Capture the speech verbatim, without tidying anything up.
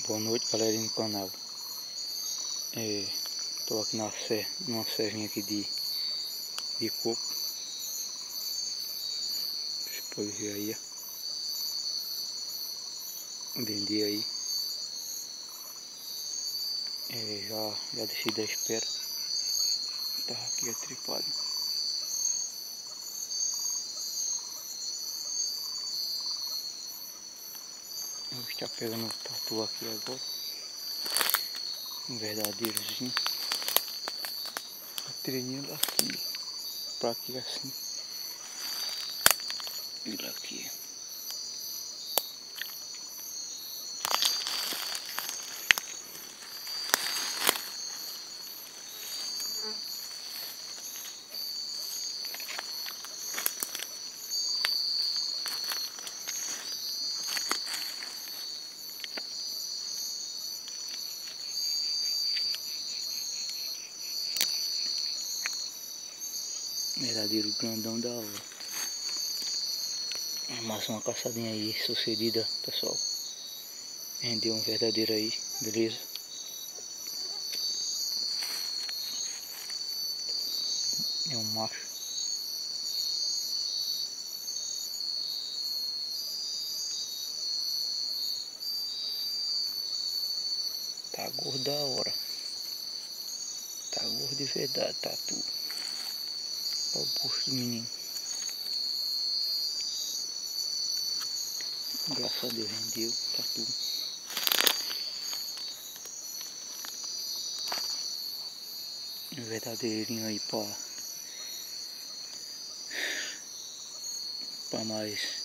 Boa noite, galerinha do canal. É, tô aqui na serra, numa serrinha aqui de, de coco. Vocês podem ver aí, ó. Vendi aí. É, já, já desci da espera. Tá aqui atripado. Eu vou estar pegando o tatu aqui agora. Um verdadeirozinho. A treininha daqui pra aqui assim. E aqui. Verdadeiro grandão da hora. Mais uma caçadinha aí sucedida, pessoal. Rendeu um verdadeiro aí, beleza? É um macho. Tá gordo da hora. Tá gordo de verdade, tá tudo. Olha o bucho do menino. Graças a Deus rendeu, tá tudo. Um verdadeirinho aí pra, pra mais